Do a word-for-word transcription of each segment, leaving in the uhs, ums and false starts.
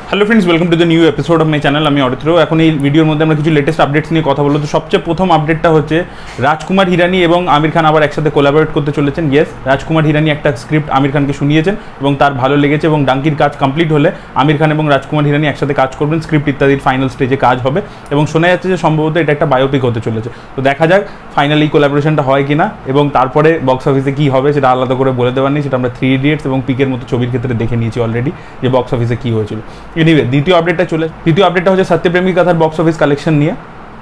Hello friends, welcome to the new episode of my channel. আমি অরিত্র। এখন এই ভিডিওর মধ্যে আমরা কিছু লেটেস্ট আপডেটস নিয়ে কথা বলবো। তো সবচেয়ে প্রথম আপডেটটা হচ্ছে রাজকুমার হিরানি এবং আমির খান আবার একসাথে কোলাবোরেট করতে চলেছেন। ইয়েস, রাজকুমার হিরানি একটা স্ক্রিপ্ট আমির খানকে শুনিয়েছেন এবং তার ভালো লেগেছে এবং ডাঙ্কির কাজ কমপ্লিট হলে আমির খান এবং রাজকুমার হিরানি একসাথে কাজ করবেন, স্ক্রিপ্ট ইত্যাদির ফাইনাল স্টেজে কাজ হবে এবং শোনা যাচ্ছে যে সম্ভবত এটা একটা বায়োপিক হতে চলেছে। তো দেখা যাক ফাইনালি কোলাবোরেশনটা হয় কিনা এবং তারপরে বক্স অফিসে কী হবে সেটা আলাদা করে বলে দেওয়ার নেই। সেটা আমরা থ্রি ইডিয়টস এবং পিকের মতো ছবির ক্ষেত্রে দেখে নিয়েছি অলরেডি যে বক্স অফিসে কী হয়েছিল। এনিওয়ে, দ্বিতীয় আপডেটটা চলে দ্বিতীয় আপডেটটা হচ্ছে সত্যপ্রেমী কথার বক্স অফিস কালেকশন নিয়ে।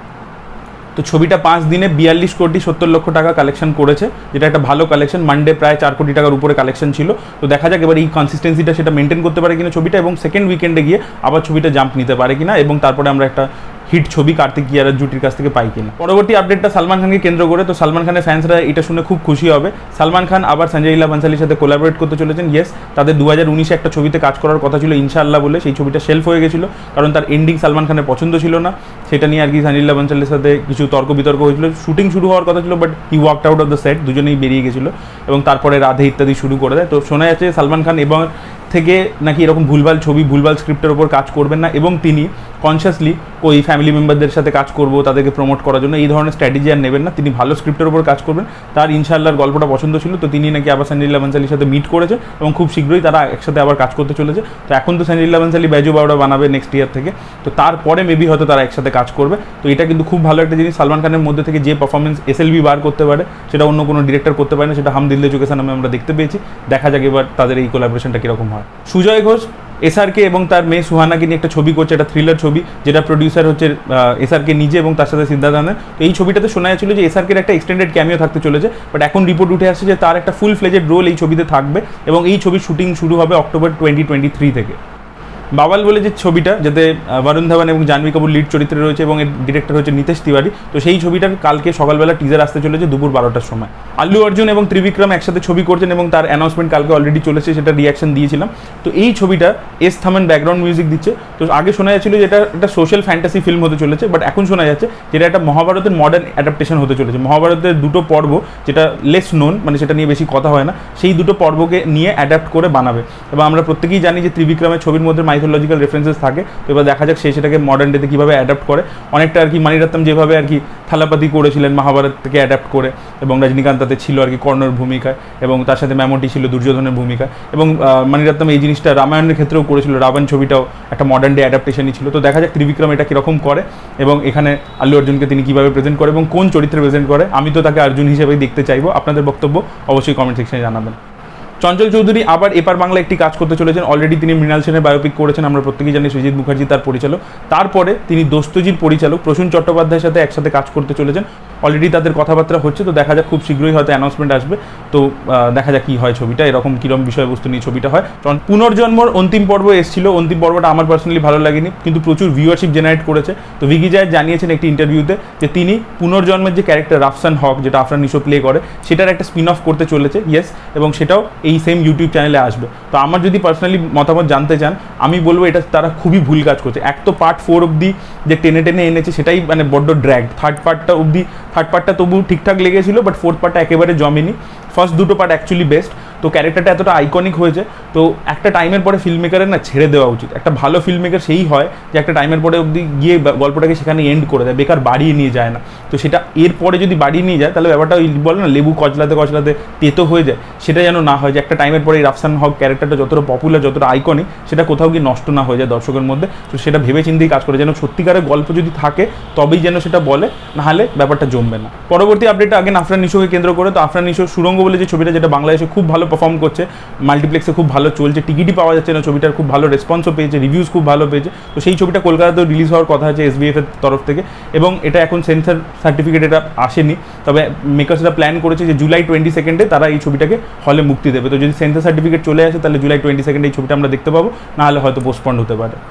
তো ছবিটা পাঁচ দিনে বিয়াল্লিশ কোটি সত্তর লক্ষ টাকা কালেকশন করেছে, যেটা একটা ভালো কালেকশন। মানডে প্রায় চার কোটি টাকার উপরে কালেকশন ছিল। তো দেখা যাক এবার এই কনসিস্টেন্সিটা সেটা মেনটেন করতে পারে কিনা ছবিটা, এবং সেকেন্ড উইকেন্ডে গিয়ে আবার ছবিটা জাম্প নিতে পারে কিনা, এবং তারপরে আমরা একটা হিট ছবি কার্তিক ইয়ারার জুটির কাছ থেকে পাই কিনা। পরবর্তী আপডেটটা সালমান খানকে কেন্দ্র করে। তো সালমান খানের ফ্যান্সরা এটা শুনে খুব খুশি হবে। সালমান খান আবার সঞ্জয় লীলা বানসালির সাথে কোলাবোরেট করতে চলেছেন। ইয়েস, তাদের দু হাজার উনিশে একটা ছবিতে কাজ করার কথা ছিল ইনশাআল্লাহ বলে, সেই ছবিটা শেলফ হয়ে গেছিলো কারণ তার এন্ডিং সালমান খানের পছন্দ ছিল না। সেটা নিয়ে আর কি সঞ্জয় লীলা বানসালির সাথে কিছু তর্ক বিতর্ক হয়েছিল। শুটিং শুরু হওয়ার কথা ছিল, but he worked out of the set, দুজনেই বেরিয়ে গেছিলো এবং তারপরে রাধে ইত্যাদি শুরু করে দেয়। তো শোনা যাচ্ছে সালমান খান এবার থেকে নাকি এরকম ভুলভাল ছবি ভুলভাল স্ক্রিপ্টের ওপর কাজ করবেন না, এবং তিনি কনসিয়াসলি ওই ফ্যামিলি মেম্বারদের সাথে কাজ করবো তাদেরকে প্রমোট করার জন্য এই ধরনের স্ট্র্যাটেজি আর নেবেন না। তিনি ভালো স্ক্রিপ্টের ওপর কাজ করবেন। তার ইনশাআল্লাহর গল্পটা পছন্দ ছিল, তো তিনি নাকি আবার সঞ্জয় লীলা বানসালির সাথে মিট করেছে এবং খুব শীঘ্রই তারা একসাথে আবার কাজ করতে চলেছে। তো এখন তো সঞ্জয় লীলা বানসালি ব্যাজু বাউডা বানাবে নেক্সট ইয়ার থেকে, তো তারপরে মেবি হয়তো তারা একসাথে কাজ করবে। তো এটা কিন্তু খুব ভালো একটা জিনিস। সালমান খানের মধ্যে থেকে যে পারফরমেন্স এসএলভি বার করতে পারে সেটা অন্য কোনো ডিরেক্টর করতে পারে না, সেটা হাম দিল দে চুকে সানমে আমরা দেখতে পেয়েছি। দেখা যাক এবার তাদের এই কোলাবোরেশনটা কীরকম হয়। সুজয় ঘোষ এসআরকে এবং তার মেয়ে সুহানাকে নিয়ে একটা ছবি করছে, একটা থ্রিলার ছবি, যেটা প্রডিউসার হচ্ছে এসআরকে নিজে এবং তার সাথে সিদ্ধার্থ আনন্দ। তো এই ছবিটাতে শোনা যাচ্ছিল যে এসআরকের একটা এক্সটেন্ডেড ক্যামিও থাকতে চলেছে, বাট এখন রিপোর্ট উঠে আসছে যে তার একটা ফুল ফ্লেজেড রোল এই ছবিতে থাকবে এবং এই ছবির শুটিং শুরু হবে অক্টোবর টোয়েন্টি টোয়েন্টি থ্রি থেকে। বাবাল বলে যে ছবিটা, যাতে বরুণ ধাওয়ান এবং জাহ্নবী কাপুর লিড চরিত্রে রয়েছে এবং এর ডিরেক্টর হচ্ছে নিতেশ তিওয়ারি, তো সেই ছবিটার কালকে সকালবেলা টিজার আসতে চলেছে দুপুর বারোটার সময়। আল্লু অর্জুন এবং ত্রিবিক্রম একসাথে ছবি করছেন এবং তার অ্যানাউন্সমেন্ট কালকে অলরেডি চলেছে, সেটা রিয়াকশন দিয়েছিলাম। তো এই ছবিটা এস থামান ব্যাকগ্রাউন্ড মিউজিক দিচ্ছে। তো আগে শোনা যাচ্ছিল যে এটা একটা সোশ্যাল ফ্যান্টাসি ফিল্ম হতে চলেছে, বাট এখন শোনা যাচ্ছে যেটা একটা মহাভারতের মডার্ন অ্যাডাপ্টেশন হতে চলেছে। মহাভারতের দুটো পর্ব, যেটা লেস নোন, মানে সেটা নিয়ে বেশি কথা হয় না, সেই দুটো পর্বকে নিয়ে অ্যাডাপ্ট করে বানাবে। এবং আমরা প্রত্যেকেই জানি যে ত্রিবিক্রমের ছবির মধ্যে মাইথোলজিক্যাল রেফারেন্সেস থাকে। তো এবার দেখা যাক সে সেটাকে মডার্ন ডেতে কীভাবে অ্যাডাপ্ট করে। অনেকটা আর কি মানিরত্নম যেভাবে আর কি থালাপাতি করেছিলেন মহাভারত থেকে অ্যাডাপ্ট করে, এবং রজনীকান্ত তাতে ছিল আর কি কর্ণর ভূমিকায়, এবং তার সাথে ম্যামোটি ছিল দুর্যোধনের ভূমিকায়, এবং মানিরত্নম এই জিনিসটা রামায়ণের ক্ষেত্রেও করেছিল। রাবণ ছবিটাও একটা মডার্ন ডে অ্যাডাপ্টেশনই ছিল। তো দেখা যাক ত্রিবিক্রম এটা কীরকম করে এবং এখানে আল্লু অর্জুনকে তিনি কীভাবে প্রেজেন্ট করে এবং কোন চরিত্রে প্রেজেন্ট করে। আমি তো তাকে অর্জুন হিসেবেই দেখতে চাইবো। আপনাদের বক্তব্য অবশ্যই কমেন্ট সেকশনে জানাবেন। চঞ্চল চৌধুরী আবার এপার বাংলা একটি কাজ করতে চলেছেন। অলরেডি তিনি মৃণাল সেনের বায়োপিক করেছেন, আমরা প্রত্যেকেই জানি সৃজিত মুখার্জি তার পরিচালক। তারপরে তিনি দোস্তজির পরিচালক প্রসূন চট্টোপাধ্যায়ের সাথে একসাথে কাজ করতে চলেছেন। অলরেডি তাদের কথাবার্তা হচ্ছে, তো দেখা যাক খুব শীঘ্রই হয়তো অ্যানাউন্সমেন্ট আসবে। তো দেখা যাক কী হয় ছবিটা, এরকম কীরকম বিষয়বস্তু নিয়ে ছবিটা হয়। পুনর্জন্মর অন্তিম পর্ব এসেছিল, অন্তিম পর্বটা আমার পার্সোনালি ভালো লাগেনি, কিন্তু প্রচুর ভিউয়ারশিপ জেনারেট করেছে। তো ভিকি জায়েদ জানিয়েছেন একটি ইন্টারভিউতে যে তিনি পুনর্জন্মের যে ক্যারেক্টার রাফসান হক, যেটা আফরান নিশো প্লে করে, সেটার একটা স্পিন অফ করতে চলেছে। ইয়েস, এবং সেটাও এই সেম ইউটিউব চ্যানেলে আসবে। তো আমার যদি পার্সোনালি মতামত জানতে চান, আমি বলবো এটা তারা খুবই ভুল কাজ করছে। এক তো পার্ট ফোর অবধি যে টেনে টেনে এনেছে সেটাই মানে বড্ড ড্র্যাগ। থার্ড পার্টটা অবধি থার্ড পার্টটা তবু ঠিকঠাক লেগেছিল, বাট ফোর্থ পার্টটা একেবারে জমেনি। ফার্স্ট দুটো পার্ট অ্যাকচুয়ালি বেস্ট। তো ক্যারেক্টারটা এতটা আইকনিক হয়েছে, তো একটা টাইমের পরে ফিল্ম মেকারের না ছেড়ে দেওয়া উচিত। একটা ভালো ফিল্ম মেকার সেই হয় যে একটা টাইমের পরে অবধি গিয়ে গল্পটাকে সেখানে এন্ড করে দেয়, বেকার বাড়িয়ে নিয়ে যায় না। তো সেটা এরপরে যদি বাড়িয়ে নিয়ে যায় তাহলে ব্যাপারটা ওই বলে না লেবু কচলাতে কচলাতে তেতো হয়ে যায়, সেটা যেন না হয়। যে একটা টাইমের পরে এই রাফসান হক ক্যারেক্টারটা যতটা পপুলার, যতটা আইকনিক, সেটা কোথাও গিয়ে নষ্ট না হয়ে যায় দর্শকের মধ্যে। তো সেটা ভেবে চিন্তেই কাজ করে, যেন সত্যিকারের গল্প যদি থাকে তবেই যেন সেটা বলে, নাহলে ব্যাপারটা জমবে না। পরবর্তী আপডেটটা আগে আফরান নিশোকে কেন্দ্র করে। তো আফরান নিশো সুরঙ্গ বলে যে ছবিটা, যেটা বাংলাদেশে খুব ভালো পারফর্ম করছে, মাল্টিপ্লেক্সে খুব ভালো চলছে, টিকিটই পাওয়া যাচ্ছে না, ছবিটার খুব ভালো রেসপন্সও পেয়েছে, রিভিউজ খুব ভালো পেয়েছে। তো সেই ছবিটা কলকাতাতেও রিলিজ হওয়ার কথা আছে এসবিএফ এর তরফ থেকে, এবং এটা এখন সেন্সর সার্টিফিকেট এটা আসেনি। তবে মেকার্সরা প্ল্যান করেছে যে জুলাই টোয়েন্টি সেকেন্ডে তারা এই ছবিটাকে হলে মুক্তি দেবে। তো যদি সেন্সর সার্টিফিকেট চলে আসে তাহলে জুলাই টোয়েন্টি সেকেন্ডে এই ছবিটা আমরা দেখতে পাবো, নাহলে হয়তো পোস্টপন্ড হতে পারে।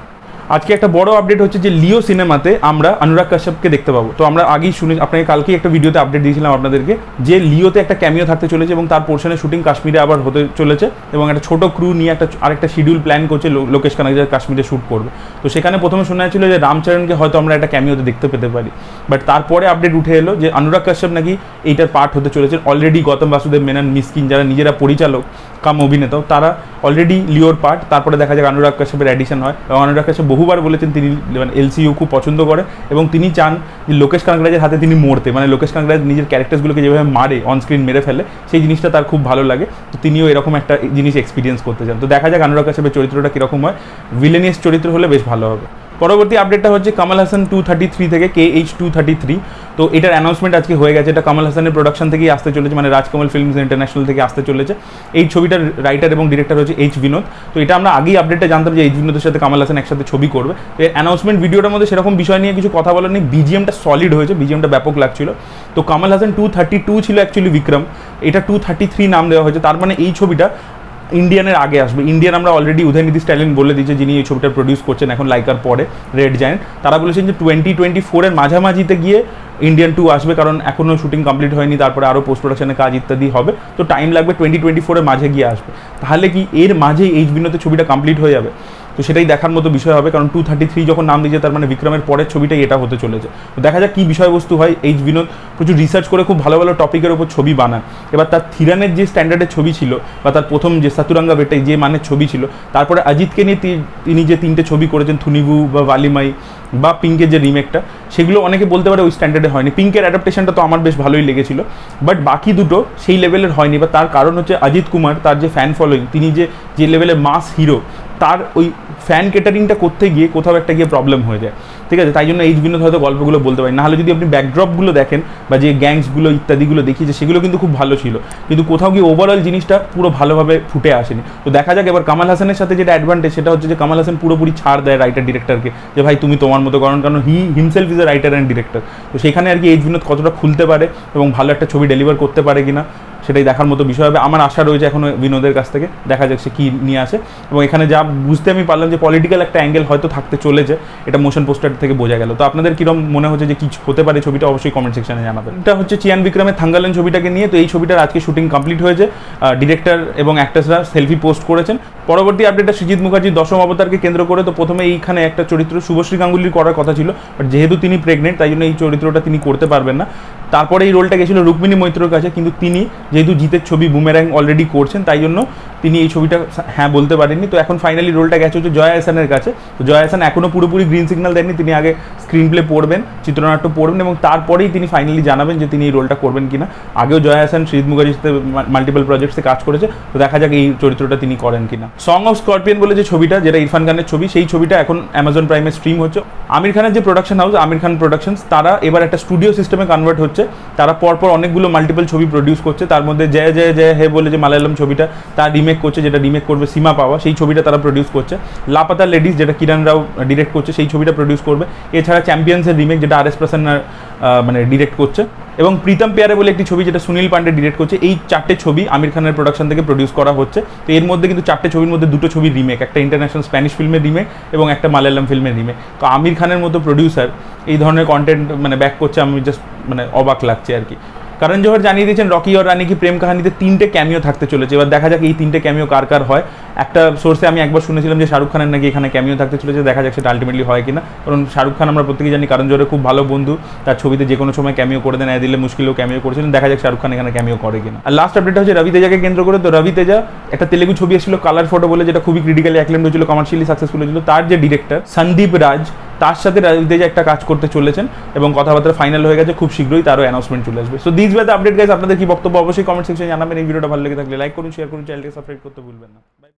আজকে একটা বড় আপডেট হচ্ছে যে লিও সিনেমাতে আমরা অনুরাগ কাশ্যপকে দেখতে পাবো। তো আমরা আগেই শুনে আপনাকে কালকেই একটা ভিডিওতে আপডেট দিয়েছিলাম আপনাদেরকে যে লিওতে একটা ক্যামিও থাকতে চলেছে এবং তার পোর্শনের শুটিং কাশ্মীরে আবার হতে চলেছে এবং একটা ছোট ক্রু নিয়ে একটা আরেকটা শিডিউল প্ল্যান করছে লোকেশ কানাকজার কাশ্মীরে শ্যুট করবে। তো সেখানে প্রথমে শোনা যাচ্ছিল যে রামচরণকে হয়তো আমরা একটা ক্যামিওতে দেখতে পেতে পারি, বাট তারপরে আপডেট উঠে এলো যে অনুরাগ কাশ্যপ নাকি এইটার পার্ট হতে চলেছে। অলরেডি গৌতম বাসুদেব মেনন, মিসকিন যারা নিজেরা পরিচালক কাম অভিনেতাও তারা অলরেডি লিওর পার্ট। তারপরে দেখা যায় অনুরাগ কাশ্যপের অ্যাডিশন হয় এবং অনুরাগ কাশ্যপ বহুবার বলেছেন তিনি এলসিইউ খুব পছন্দ করে এবং তিনি চান যে লোকেশ কানাকরাজের হাতে তিনি মরতে, মানে লোকেশ কানাকরাজ নিজের ক্যারেক্টারসগুলোকে যেভাবে মারে অনস্ক্রিন মেরে ফেলে সেই জিনিসটা তার খুব ভালো লাগে। তো তিনিও এরকম একটা জিনিস এক্সপিরিয়েন্স করতে চান। তো দেখা যাক অনুরাগ কাশ্যপের চরিত্রটা কীরকম হয়, ভিলেনিয়াস চরিত্র হলে বেশ ভালো হবে। পরবর্তী আপডেটটা হচ্ছে Kamal Haasan two thirty three থেকে K H two thirty three. তো এটার অ্যানাউন্সমেন্ট আজকে হয়ে গেছে। এটা কমল হাসানের প্রোডাকশন থেকেই আসতে চলেছে, মানে রাজকমল ফিল্মস ইন্টারন্যাশনাল থেকে আসতে চলেছে। এই ছবিটার রাইটার এবং ডিরেক্টর হচ্ছে এইচ বিনোদ। তো এটা আমরা আগেই আপডেটটা জানতাম যে এইচ বিনোদের সাথে কমল হাসান একসাথে ছবি করবে। তো এর অ্যানাউন্সমেন্ট ভিডিওটার মধ্যে সেরকম বিষয় নিয়ে কিছু কথা বলার নেই। বিজিএমটা সলিড হয়েছে, বিজিএমটা ব্যাপক লাগছিল। তো Kamal Haasan two thirty two ছিল অ্যাকচুয়ালি বিক্রম, এটা টু থার্টি থ্রি নাম দেওয়া হয়েছে। তার মানে এই ছবিটা ইন্ডিয়ানের আগে আসবে। ইন্ডিয়ান আমরা অলরেডি উদয়নিধি স্ট্যালিন বলে দিয়েছে, যিনি এই ছবিটা প্রডিউস করছেন এখন লাইকার পরে, রেড জায়ান্ট। তারা বলেছেন যে টোয়েন্টি টোয়েন্টি ফোরের মাঝামাঝিতে গিয়ে ইন্ডিয়ান টু আসবে, কারণ এখনও শুটিং কমপ্লিট হয়নি, তারপরে আরও পোস্ট প্রোডাকশনের কাজ ইত্যাদি হবে। তো টাইম লাগবে, টোয়েন্টি টোয়েন্টি ফোরের মাঝে গিয়ে আসবে। তাহলে কি এর মাঝেই এইচ বিনোদের ছবিটা কমপ্লিট হয়ে যাবে? তো সেটাই দেখার মতো বিষয় হবে, কারণ টু থার্টি থ্রি যখন নাম দিয়েছে তার মানে বিক্রমের পরের ছবিটাই এটা হতে চলেছে। তো দেখা যাক কী বিষয়বস্তু হয়। এইচ বিনোদ প্রচুর রিসার্চ করে খুব ভালো ভালো টপিকের ওপর ছবি বানান। এবার তার থিরানের যে স্ট্যান্ডার্ডের ছবি ছিল বা তার প্রথম যে সাতুরাঙ্গা বেটাই যে মানের ছবি ছিল, তারপরে অজিতকে নিয়ে তিনি যে তিনটে ছবি করেছেন থুনিবু বা ওয়ালিমাই বা পিঙ্কের যে রিমেকটা, সেগুলো অনেকে বলতে পারে ওই স্ট্যান্ডার্ডে হয়নি। পিঙ্কের অ্যাডাপ্টেশনটা তো আমার বেশ ভালোই লেগেছিল, বাট বাকি দুটো সেই লেভেলের হয়নি। বা তার কারণ হচ্ছে অজিত কুমার, তার যে ফ্যান ফলোয়িং, তিনি যে যে লেভেলের মাস হিরো, তার ওই ফ্যান ক্যাটারিংটা করতে গিয়ে কোথাও একটা গিয়ে প্রবলেম হয়ে যায়, ঠিক আছে? তাই জন্য এইচ বিনোদ হয়তো গল্পগুলো বলতে পারি। নাহলে যদি আপনি ব্যাকড্রপগুলো দেখেন বা যে গ্যাংসগুলো ইত্যাদিগুলো দেখিয়েছে সেগুলো কিন্তু খুব ভালো ছিল, কিন্তু কোথাও গিয়ে ওভারঅল জিনিসটা পুরো ভালোভাবে ফুটে আসেনি। তো দেখা যাক এবার কমল হাসানের সাথে যেটা অ্যাডভান্টেজ সেটা হচ্ছে যে কমল হাসান পুরোপুরি ছাড় দেয় রাইটার ডিরেক্টরকে যে ভাই তুমি তোমার মতো, কারণ কারণ he himself is a writer and director. তো সেখানে আর কি এইচ বিনোদ কতটা খুলতে পারে এবং ভালো একটা ছবি ডেলিভার করতে পারে কিনা সেটাই দেখার মতো বিষয় হবে। আমার আশা রয়েছে এখনও বিনোদের কাছ থেকে, দেখা যাক সে কী নিয়ে আসে। এবং এখানে যা বুঝতে আমি পারলাম যে পলিটিক্যাল একটা অ্যাঙ্গেল হয়তো থাকতে চলেছে, এটা মোশন পোস্টার থেকে বোঝা গেল। তো আপনাদের কীরকম মনে হচ্ছে যে কী হতে পারে ছবিটা, অবশ্যই কমেন্ট সেকশনে জানাবেন। এটা হচ্ছে চিয়ান বিক্রমের থাঙ্গালেন ছবিটাকে নিয়ে। তো এই ছবিটার আজকে শুটিং কমপ্লিট হয়েছে, ডিরেক্টর এবং অ্যাক্ট্রেসরা সেলফি পোস্ট করেছেন। পরবর্তী আপডেটটা সৃজিত মুখার্জির দশম অবতারকে কেন্দ্র করে। তো প্রথমে এইখানে একটা চরিত্র শুভশ্রী গাঙ্গুলির করার কথা ছিল, বাট যেহেতু তিনি প্রেগনেন্ট তাই জন্য এই চরিত্রটা তিনি করতে পারবেন না। তারপরে এই রোলটা গেছিলো রুক্মিণী মৈত্রর কাছে, কিন্তু তিনি যেহেতু জিতের ছবি বুমেরাং অলরেডি করছেন তাই জন্য তিনি এই ছবিটা হ্যাঁ বলতে পারেননি। তো এখন ফাইনালি রোলটা গেছে হচ্ছে জয়া আহসানের কাছে। তো জয়া আহসান এখনও পুরোপুরি গ্রিন সিগন্যাল দেননি, তিনি আগে স্ক্রিন প্লে পড়বেন, চিত্রনাট্য পড়বেন এবং তারপরেই তিনি ফাইনালি জানাবেন যে তিনি এই রোলটা করবেন কিনা। আগেও জয়া আহসান সৃজিত মুখার্জির সাথে মাল্টিপল প্রজেক্টসে কাজ করেছে, তো দেখা যাক এই চরিত্রটা তিনি করেন কিনা। সং অফ স্করপিয়ন বলে যে ছবিটা, যেটা ইরফান খানের ছবি, সেই ছবিটা এখন অ্যামাজন প্রাইমে স্ট্রিম হচ্ছে। আমির খানের যে production house Aamir Khan productions, তারা এবার একটা স্টুডিও সিস্টেমে কনভার্ট হচ্ছে। তারা পরপর অনেকগুলো মাল্টিপল ছবি প্রডিউস করছে, তার মধ্যে জয় জয় জয় হে বলে যে মালায়ালাম ছবিটা তার রিমেক করছে, যেটা রিমেক করবে সীমা পাওয়া, সেই ছবিটা তারা প্রডিউস করছে। লাপাতা লেডিস যেটা কিরণ রাও ডিরেক্ট করছে সেই ছবিটা প্রডিউস করবে। এছাড়া চ্যাম্পিয়ন্সের রিমেক যেটা আর এস প্রসন্না মানে ডিরেক্ট করছে, এবং প্রীতম পেয়ারে বলে একটি ছবি যেটা সুনীল পান্ডে ডিরেক্ট করছে। এই চারটে ছবি আমির খানের প্রোডাকশন থেকে প্রডিউস করা হচ্ছে। তো এর মধ্যে কিন্তু চারটে ছবির মধ্যে দুটো ছবি রিমেক, একটা ইন্টারন্যাশনাল স্প্যানিশ ফিল্মের রিমেক এবং একটা মালায়ালাম ফিল্মের রিমেক। তো আমির খানের মতো প্রডিউসার এই ধরনের কন্টেন্ট মানে ব্যাক করছে, আমি জাস্ট মানে অবাক লাগছে আর কি। করণ জোহর জানিয়ে দিয়েছেন রকি আর রানী কি প্রেম কাহিনীতে তিনটে ক্যামিও থাকতে চলেছে। এবার দেখা যাক এই তিনটে ক্যামিও কার কার হয়। একটা সোর্সে আমি একবার শুনেছিলাম যে শাহরুখ খানের নাকি এখানে ক্যামিও থাকতে চলেছে, দেখা যাক সেটা আলটিমেটলি হয় কিনা। কারণ শাহরুখ খান আমরা প্রত্যেকেই জানি করণ জোহরের খুব ভালো বন্ধু, তার ছবিতে যে কোনো সময় ক্যামিও করে দেন, এ দিলে মুশকিলেও ক্যামিও করেছিলেন। দেখা যাক শাহরুখ খান এখানে ক্যামিও করে কিনা। আর লাস্ট আপডেট হচ্ছে রবি তেজাকে কেন্দ্র করে। তো রবি তেজা একটা তেলেগু ছবি এসেছিল কালার ফটো বলে, যেটা খুবই ক্রিটিক্যালি অ্যাক্লেমড হয়েছিল, কমার্শিয়ালি সাকসেসফুল হয়েছিল। তার যে ডিরেক্টর সন্দীপ রাজ, তার সাথে রবি তেজা একটা কাজ করতে চলেছেন এবং কথাবার্তা ফাইনাল হয়ে গেছে, খুব শীঘ্রই তারও অ্যানাউন্সমেন্ট চলে আসবে। So this was the update guys. আপনাদের কি বক্তব্য অবশ্যই কমেন্ট সেকশনে জানাবেন। এই ভিডিওটা ভালো লেগে থাকলে লাইক করুন, শেয়ার করুন, চ্যানেলকে সাবস্ক্রাইব করতে ভুলবেন না।